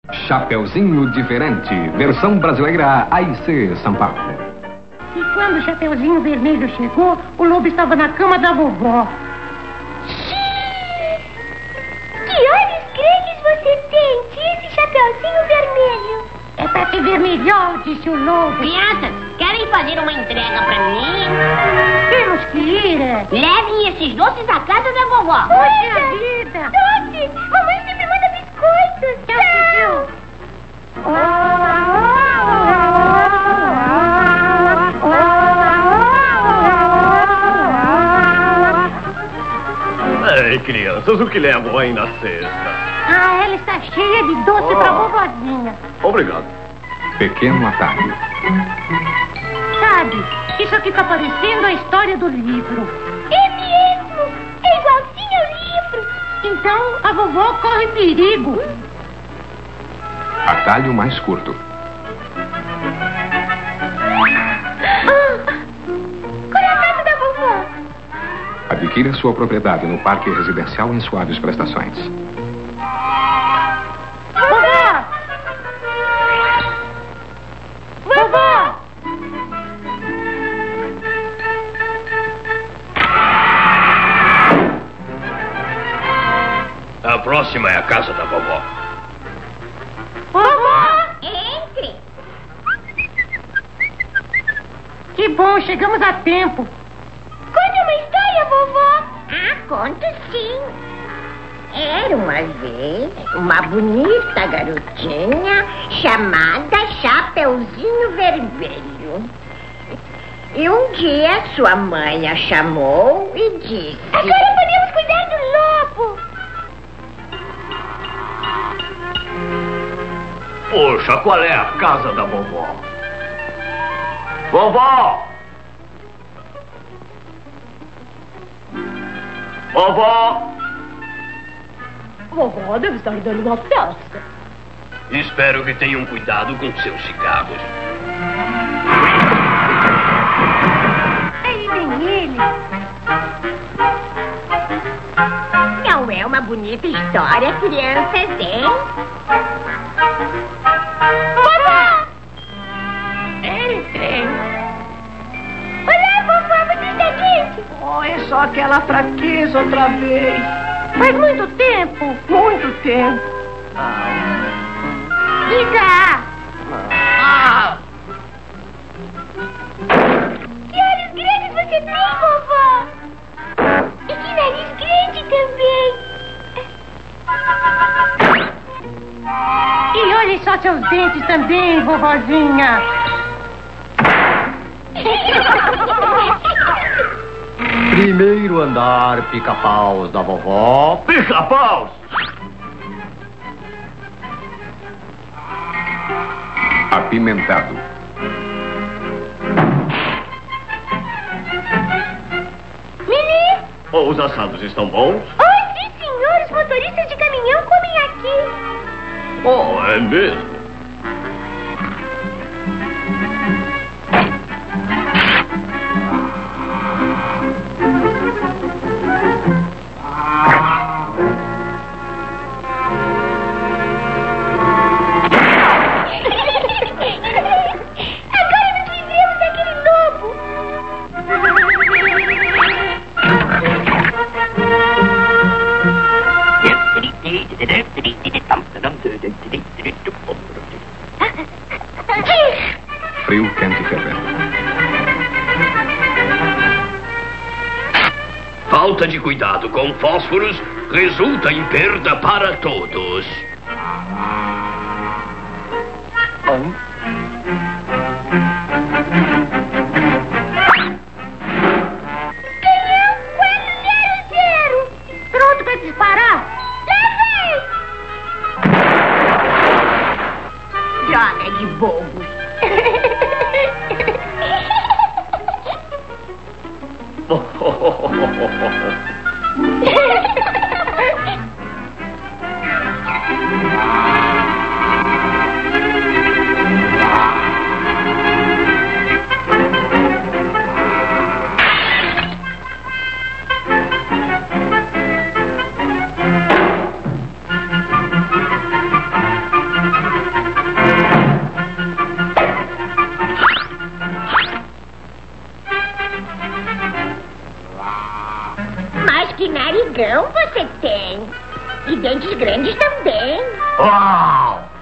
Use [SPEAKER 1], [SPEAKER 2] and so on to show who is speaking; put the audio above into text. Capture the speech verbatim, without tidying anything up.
[SPEAKER 1] Chapeuzinho Diferente, versão brasileira A I C São Paulo.
[SPEAKER 2] E quando o Chapeuzinho Vermelho chegou, o lobo estava na cama da vovó.
[SPEAKER 3] Que olhos grandes você tem, esse Chapeuzinho Vermelho.
[SPEAKER 2] É pra te ver melhor, disse o lobo.
[SPEAKER 4] Crianças, querem fazer uma entrega pra mim?
[SPEAKER 2] Temos que ir. É.
[SPEAKER 4] Levem esses doces à casa da vovó.
[SPEAKER 2] Poxa vida.
[SPEAKER 3] Doces, mamãe sempre manda biscoitos. Tchau.
[SPEAKER 5] Ei, crianças, o que levam aí na cesta?
[SPEAKER 2] Ah, ela está cheia de doce oh. pra vovozinha.
[SPEAKER 5] Obrigado.
[SPEAKER 1] Pequeno atalho.
[SPEAKER 2] Sabe, isso aqui tá parecendo a história do livro.
[SPEAKER 3] É mesmo, é igualzinho ao livro.
[SPEAKER 2] Então a vovó corre perigo.
[SPEAKER 1] Atalho mais curto.
[SPEAKER 3] Ah, qual é a casa da vovó?
[SPEAKER 1] Adquira sua propriedade no Parque Residencial em suaves prestações.
[SPEAKER 2] Vovó! Vovó!
[SPEAKER 5] A próxima é a casa da vovó.
[SPEAKER 2] Vovó!
[SPEAKER 3] Entre.
[SPEAKER 2] Que bom, chegamos a tempo.
[SPEAKER 3] Conte uma história, vovó.
[SPEAKER 4] Ah, conto sim. Era uma vez uma bonita garotinha chamada Chapeuzinho Vermelho. E um dia sua mãe a chamou e disse:
[SPEAKER 3] agora podemos cuidar do lobo.
[SPEAKER 5] Poxa, qual é a casa da vovó? Vovó! Vovó!
[SPEAKER 2] Vovó deve estar dando uma festa.
[SPEAKER 5] Espero que tenham cuidado com seus cigarros.
[SPEAKER 2] Aí vem ele.
[SPEAKER 4] não é uma bonita história, crianças, hein?
[SPEAKER 3] Vovó!
[SPEAKER 2] Entrem.
[SPEAKER 3] Olá, vovó, você está quente?
[SPEAKER 2] Oh, é só aquela fraqueza outra vez. Faz muito tempo. Muito tempo.
[SPEAKER 3] Diga!
[SPEAKER 2] Ah.
[SPEAKER 3] Que olhos grandes você tem, vovó? E que nariz grande também.
[SPEAKER 2] E olhem só seus dentes também, vovozinha.
[SPEAKER 6] Primeiro andar, pica-paus da vovó.
[SPEAKER 5] Pica-paus!
[SPEAKER 1] Apimentado.
[SPEAKER 3] Mini!
[SPEAKER 5] Oh, os assados estão bons?
[SPEAKER 3] Oh, sim, senhor. Os motoristas de caminhão comem aqui.
[SPEAKER 5] Oh, é mesmo?
[SPEAKER 3] Agora nos livremos daquele lobo.
[SPEAKER 1] Frio, quente e fervendo.
[SPEAKER 5] Falta de cuidado com fósforos resulta em perda para todos.
[SPEAKER 3] Canhão quatro zero zero.
[SPEAKER 2] Pronto pra disparar?
[SPEAKER 3] Lá vem.
[SPEAKER 4] Joga de bobo. de narigão você tem. E dentes grandes também.
[SPEAKER 6] Uau!